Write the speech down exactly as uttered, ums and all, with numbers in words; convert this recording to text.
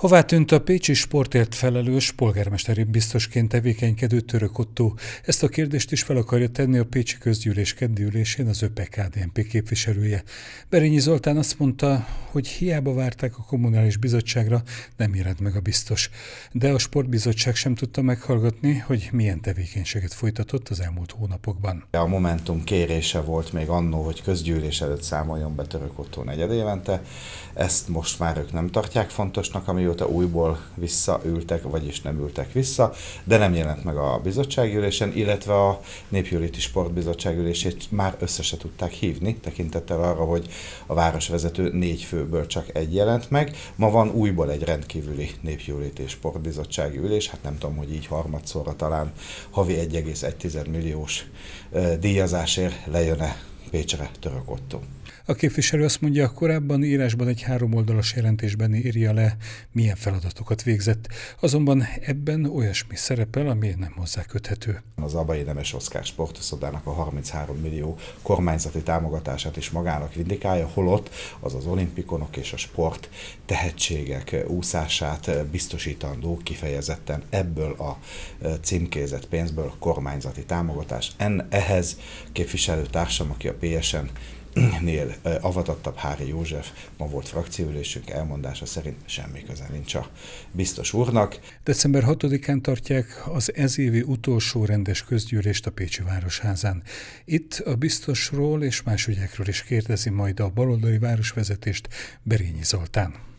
Hová tűnt a pécsi sportért felelős, polgármesteri biztosként tevékenykedő Török Ottó? Ezt a kérdést is fel akarja tenni a pécsi közgyűlés keddi ülésén az ÖPE K D N P képviselője. Berényi Zoltán azt mondta, hogy hiába várták a kommunális bizottságra, nem jelent meg a biztos. De a sportbizottság sem tudta meghallgatni, hogy milyen tevékenységet folytatott az elmúlt hónapokban. A Momentum kérése volt még annó, hogy közgyűlés előtt számoljon be Török Ottó negyedévente. Ezt most már ők nem tartják fontosnak, amióta újból visszaültek, vagyis nem ültek vissza, de nem jelent meg a bizottságülésen, illetve a Népjóléti Sportbizottság ülését már össze se tudták hívni, tekintettel arra, hogy a városvezető négy főből csak egy jelent meg. Ma van újból egy rendkívüli Népjóléti Sportbizottsági ülés, hát nem tudom, hogy így harmadszorra talán havi egy egész egy milliós díjazásért lejön-e Pécsre Török Ottó. A képviselő azt mondja, korábban írásban egy háromoldalas jelentésben írja le, milyen feladatokat végzett, azonban ebben olyasmi szerepel, ami nem hozzá köthető. Az Abai Nemes Oszkár sportuszodának a harminchárom millió kormányzati támogatását is magának vindikálja, holott az az olimpikonok és a sport tehetségek úszását biztosítandó kifejezetten ebből a címkézett pénzből kormányzati támogatás. En, ehhez képviselőtársam, aki a P S N nél avatottabb Hári József, ma volt frakcióülésünk, elmondása szerint semmi köze nincs a biztos úrnak. december hatodikán tartják az ezévi utolsó rendes közgyűlést a Pécsi Városházán. Itt a biztosról és más ügyekről is kérdezi majd a baloldali városvezetést Berényi Zoltán.